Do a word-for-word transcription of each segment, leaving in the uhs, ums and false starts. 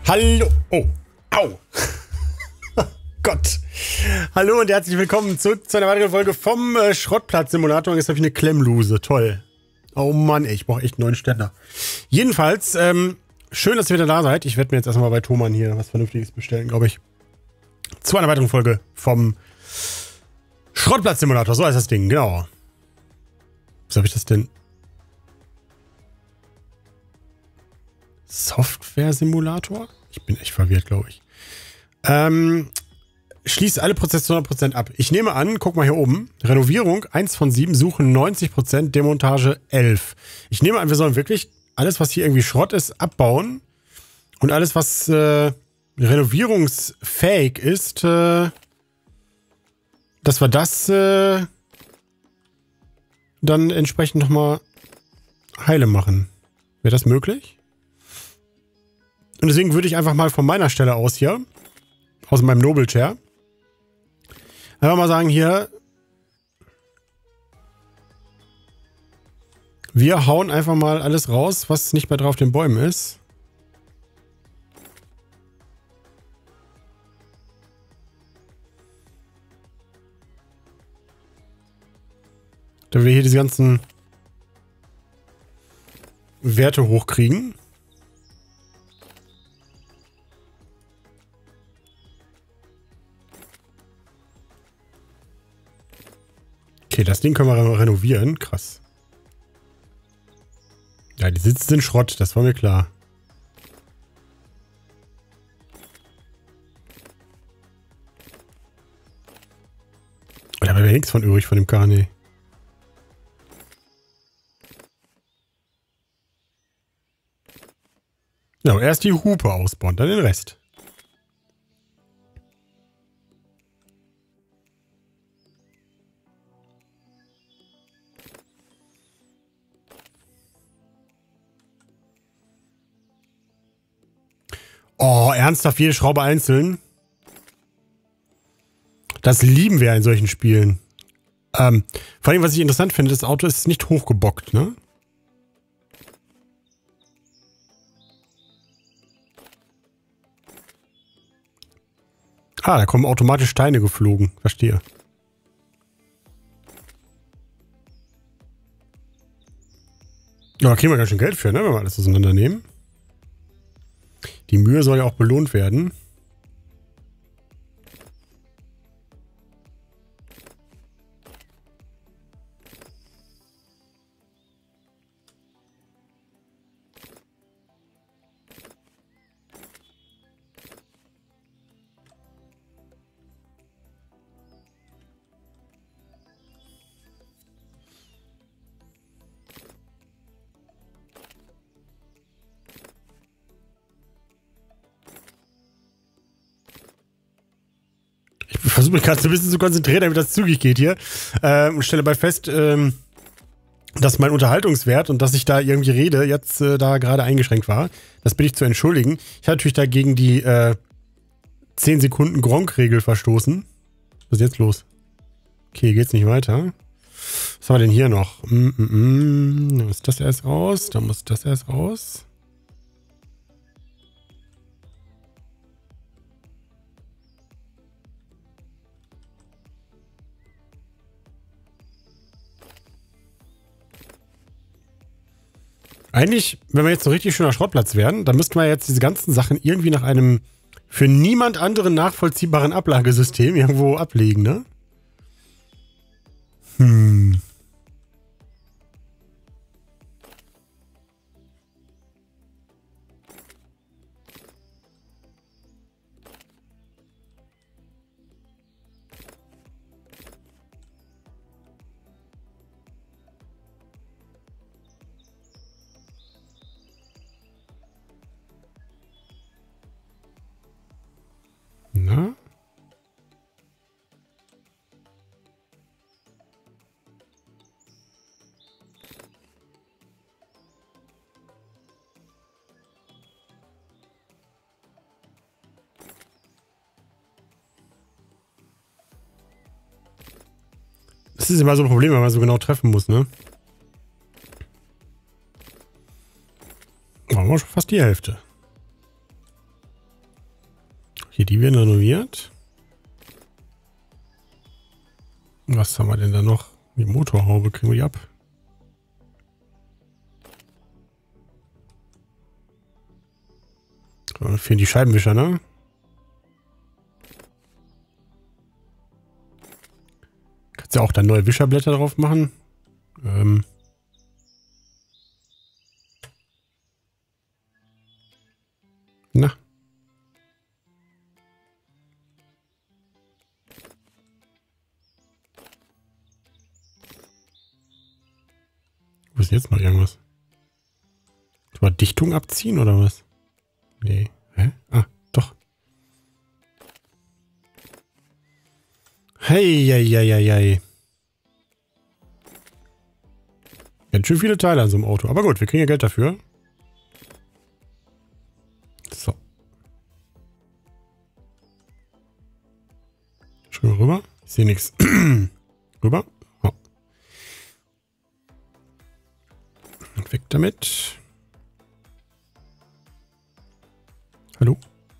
Hallo. Oh. Au. Gott. Hallo und herzlich willkommen zurück zu einer weiteren Folge vom äh, Schrottplatz-Simulator. Jetzt habe ich eine Klemmluse. Toll. Oh Mann, ey, ich brauche echt einen neuen Ständer. Jedenfalls, ähm, schön, dass ihr wieder da seid. Ich werde mir jetzt erstmal bei Thomann hier was Vernünftiges bestellen, glaube ich. Zu einer weiteren Folge vom Schrottplatz-Simulator. So heißt das Ding, genau. Was habe ich das denn? Software-Simulator? Ich bin echt verwirrt, glaube ich. Ähm, schließt alle Prozesse zu hundert Prozent ab. Ich nehme an, guck mal hier oben, Renovierung eins von sieben, Suchen neunzig Prozent, Demontage elf. Ich nehme an, wir sollen wirklich alles, was hier irgendwie Schrott ist, abbauen. Und alles, was äh, renovierungsfähig ist, äh, dass wir das äh, dann entsprechend nochmal heile machen. Wäre das möglich? Und deswegen würde ich einfach mal von meiner Stelle aus hier, aus meinem Noble Chair, einfach mal sagen hier, wir hauen einfach mal alles raus, was nicht mehr drauf auf den Bäumen ist. Da wir hier diese ganzen Werte hochkriegen. Okay, das Ding können wir renovieren. Krass. Ja, die Sitze sind Schrott, das war mir klar. Und da war ja nichts von übrig von dem Karne. Genau, erst die Hupe ausbauen, dann den Rest. Oh, ernsthaft, jede Schraube einzeln? Das lieben wir in solchen Spielen. Ähm, vor allem, was ich interessant finde, das Auto ist nicht hochgebockt, ne? Ah, da kommen automatisch Steine geflogen. Verstehe. Ja, da kriegen wir ganz schön Geld für, ne? Wenn wir alles auseinandernehmen. Die Mühe soll ja auch belohnt werden. Ich versuche mich gerade so ein bisschen zu konzentrieren, damit das zügig geht hier. Ähm, und stelle dabei fest, ähm, dass mein Unterhaltungswert und dass ich da irgendwie rede, jetzt äh, da gerade eingeschränkt war. Das bitte ich zu entschuldigen. Ich habe natürlich dagegen die äh, zehn Sekunden Gronk-Regel verstoßen. Was ist jetzt los? Okay, geht's nicht weiter. Was haben wir denn hier noch? Mm, mm, mm. Da muss das erst raus. Da muss das erst raus. Eigentlich, wenn wir jetzt so richtig schöner Schrottplatz wären, dann müssten wir jetzt diese ganzen Sachen irgendwie nach einem für niemand anderen nachvollziehbaren Ablagesystem irgendwo ablegen, ne? Hm. Na? Das ist immer so ein Problem, wenn man so genau treffen muss, ne? Waren wir schon fast die Hälfte. die werden renoviert. Was haben wir denn da noch? Die Motorhaube kriegen wir die ab. So, fehlen die Scheibenwischer, ne? Kannst ja auch da neue Wischerblätter drauf machen. Ähm. Na. Wo ist denn jetzt noch irgendwas? Mal Dichtung abziehen oder was? Nee. Hä? Ah, doch. Hey, hey, hey, hey, hey. Ganz schön viele Teile an so einem Auto. Aber gut, wir kriegen ja Geld dafür. So. Schon rüber. Ich sehe nichts. Rüber. Oh. Und weg damit. Hallo?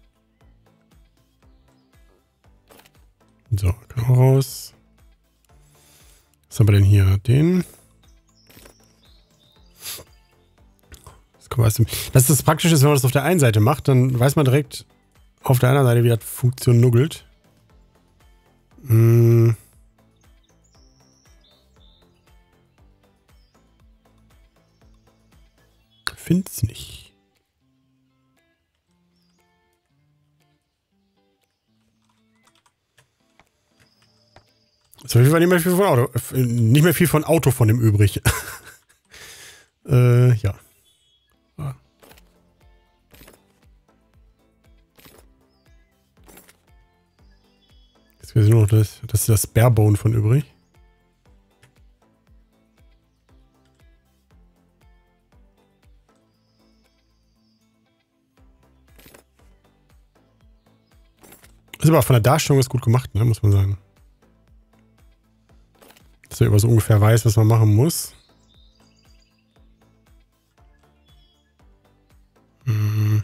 So, kann auch raus. Was haben wir denn hier? Den. Das, kann man erst im das ist das Praktische, wenn man das auf der einen Seite macht, dann weiß man direkt auf der anderen Seite, wie das Funktion nuggelt. Hm. Find's nicht. Ist auf jeden Fall nicht mehr viel von Auto. Nicht mehr viel von Auto von dem übrig. äh, ja. Jetzt ist nur noch das, das ist das Barebone von übrig. Ist aber von der Darstellung ist gut gemacht, ne, muss man sagen. Dass man immer so ungefähr weiß, was man machen muss. Hm.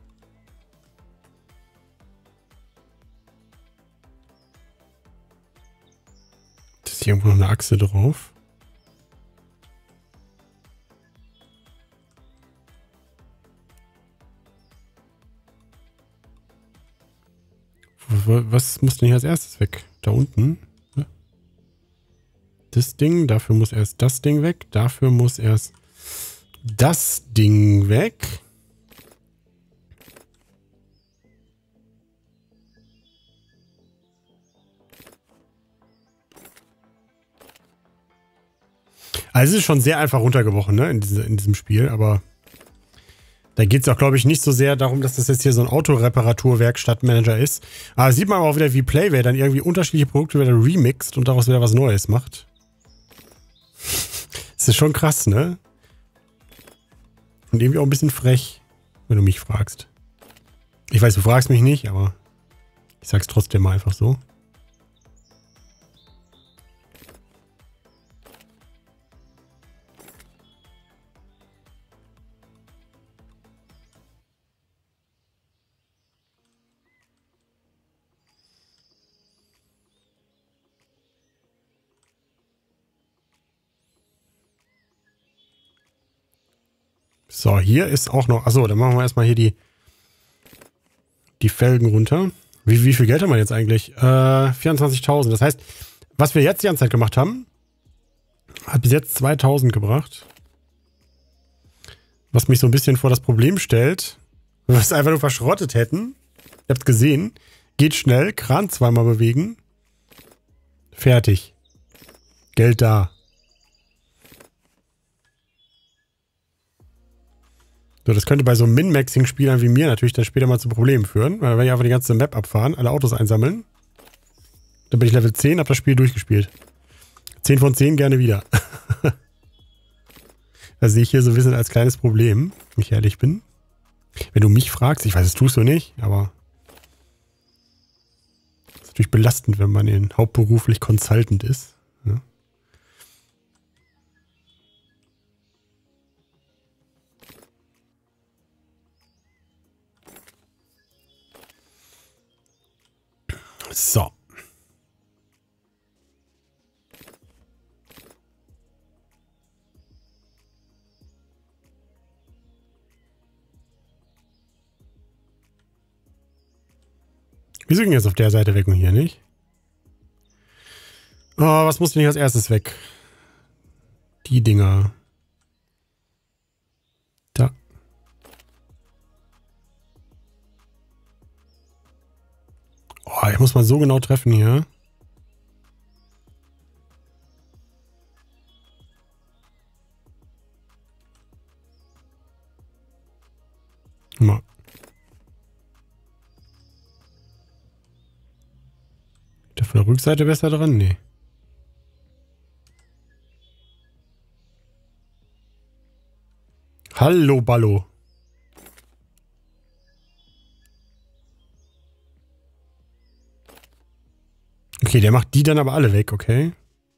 Das ist hier irgendwo noch eine Achse drauf. Was muss denn hier als erstes weg? Da unten? Das Ding, dafür muss erst das Ding weg, dafür muss erst das Ding weg. Also es ist schon sehr einfach runtergebrochen, ne, in, diese, in diesem Spiel, aber da geht es auch, glaube ich, nicht so sehr darum, dass das jetzt hier so ein Autoreparaturwerkstattmanager ist. Aber sieht man auch wieder, wie Playware dann irgendwie unterschiedliche Produkte wieder remixt und daraus wieder was Neues macht. Das ist schon krass, ne? Und irgendwie auch ein bisschen frech, wenn du mich fragst. Ich weiß, du fragst mich nicht, aber ich sag's trotzdem mal einfach so. So, hier ist auch noch... Achso, dann machen wir erstmal hier die, die Felgen runter. Wie, wie viel Geld haben wir jetzt eigentlich? Äh, vierundzwanzigtausend. Das heißt, was wir jetzt die ganze Zeit gemacht haben, hat bis jetzt zweitausend gebracht. Was mich so ein bisschen vor das Problem stellt, wenn wir es einfach nur verschrottet hätten. Ihr habt gesehen. Geht schnell, Kran zweimal bewegen. Fertig. Geld da. So, das könnte bei so Min-Maxing-Spielern wie mir natürlich dann später mal zu Problemen führen, weil wenn ich einfach die ganze Map abfahren, alle Autos einsammeln, dann bin ich Level zehn, hab das Spiel durchgespielt. zehn von zehn gerne wieder. Das sehe ich hier so ein bisschen als kleines Problem, wenn ich ehrlich bin. Wenn du mich fragst, ich weiß, das tust du nicht, aber das ist natürlich belastend, wenn man in hauptberuflich Consultant ist. Ja. So. Wieso ging jetzt auf der Seite weg und hier nicht? Oh, was muss denn hier als erstes weg? Die Dinger. Da. Oh, ich muss mal so genau treffen hier. Mal. Ist von der Rückseite besser dran? Nee. Hallo, Ballo. Okay, der macht die dann aber alle weg, okay?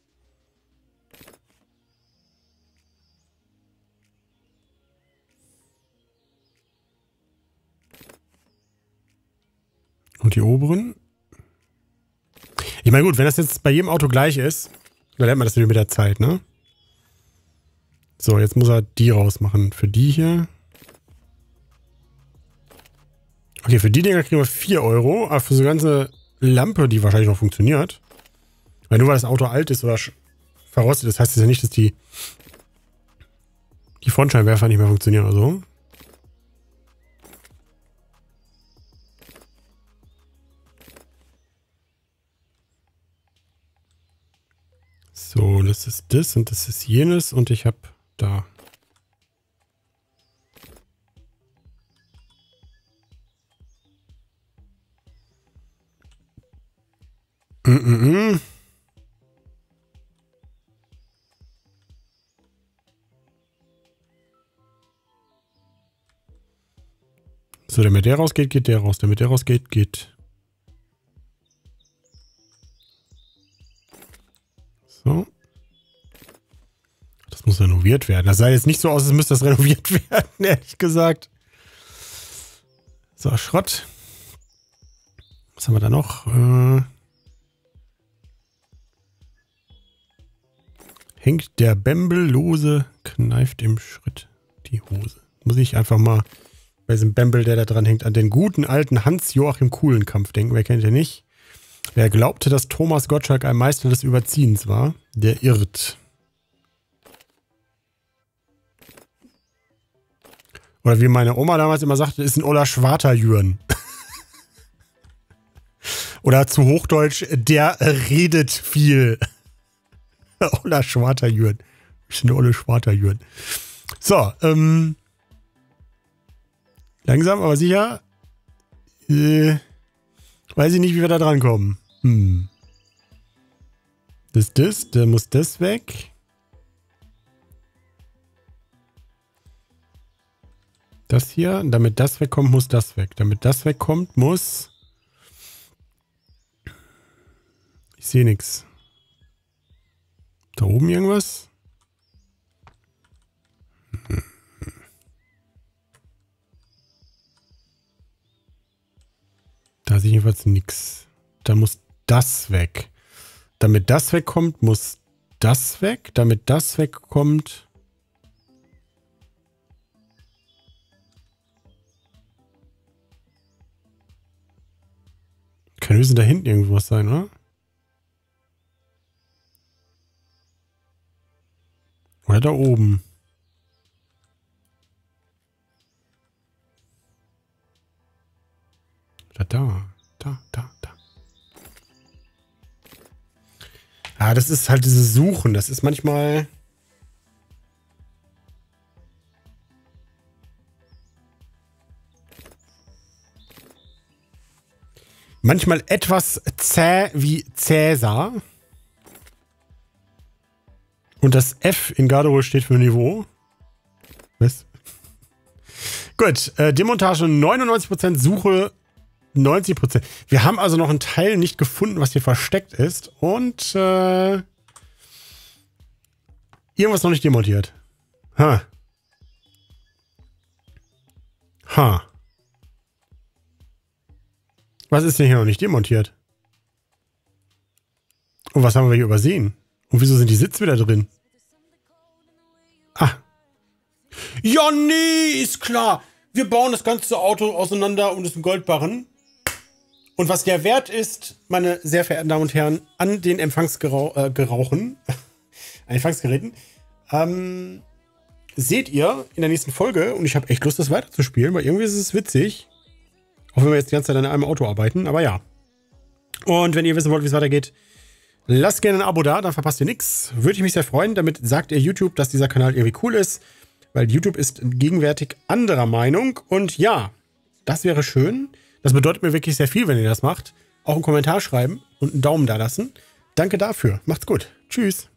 Und die oberen? Ich meine, gut, wenn das jetzt bei jedem Auto gleich ist, dann lernt man das wieder mit der Zeit, ne? So, jetzt muss er die rausmachen. Für die hier. Okay, für die Dinger kriegen wir vier Euro, aber für so eine ganze Lampe, die wahrscheinlich noch funktioniert. Weil nur weil das Auto alt ist oder verrostet ist, heißt das ja nicht, dass die, die Frontscheinwerfer nicht mehr funktionieren oder so. So, das ist das und das ist jenes und ich habe da. Mm -mm. So, der mit der rausgeht, geht der raus. Der mit der rausgeht, geht. So. Das muss renoviert werden. Das sah jetzt nicht so aus, als müsste das renoviert werden, ehrlich gesagt. So, Schrott. Was haben wir da noch? Äh, hängt der Bembel lose, kneift im Schritt die Hose. Muss ich einfach mal bei diesem Bembel, der da dran hängt, an den guten alten Hans-Joachim Kulenkampf denken. Wer kennt ihn nicht? Wer glaubte, dass Thomas Gottschalk ein Meister des Überziehens war, der irrt. Oder wie meine Oma damals immer sagte, ist ein Ola Schwarter-Jürn. Oder zu Hochdeutsch, der redet viel. Ola Schwarter-Jürn. Ist ein Ola Schwarter-Jürn. So, ähm. langsam, aber sicher. Äh, weiß ich nicht, wie wir da dran kommen. Hm. Das ist das, da muss das weg. Das hier, damit das wegkommt, muss das weg. Damit das wegkommt, muss... Ich sehe nichts. Da oben irgendwas? Hm. Da sehe ich jedenfalls nichts. Da muss das weg. Damit das wegkommt, muss das weg. Damit das wegkommt... Kann höchstens da hinten irgendwas sein, oder? Oder da oben. Oder da. Da, da, da. Ah, das ist halt dieses Suchen. Das ist manchmal... Manchmal etwas zäh wie Cäsar. Und das F in Garderobe steht für Niveau. Was? Gut, äh, Demontage neunundneunzig Prozent, Suche neunzig Prozent. Wir haben also noch einen Teil nicht gefunden, was hier versteckt ist. Und äh, irgendwas noch nicht demontiert. Ha. Ha. Was ist denn hier noch nicht demontiert? Und was haben wir hier übersehen? Und wieso sind die Sitze wieder drin? Ah. Ja, nee, ist klar. Wir bauen das ganze Auto auseinander und es in Goldbarren. Und was der Wert ist, meine sehr verehrten Damen und Herren, an den Empfangsgerauchen, äh, Empfangsgeräten, ähm, seht ihr in der nächsten Folge. Und ich habe echt Lust, das weiterzuspielen, weil irgendwie ist es witzig. Auch wenn wir jetzt die ganze Zeit an einem Auto arbeiten, aber ja. Und wenn ihr wissen wollt, wie es weitergeht, lasst gerne ein Abo da, dann verpasst ihr nichts. Würde ich mich sehr freuen. Damit sagt ihr YouTube, dass dieser Kanal irgendwie cool ist, weil YouTube ist gegenwärtig anderer Meinung. Und ja, das wäre schön. Das bedeutet mir wirklich sehr viel, wenn ihr das macht. Auch einen Kommentar schreiben und einen Daumen da lassen. Danke dafür. Macht's gut. Tschüss.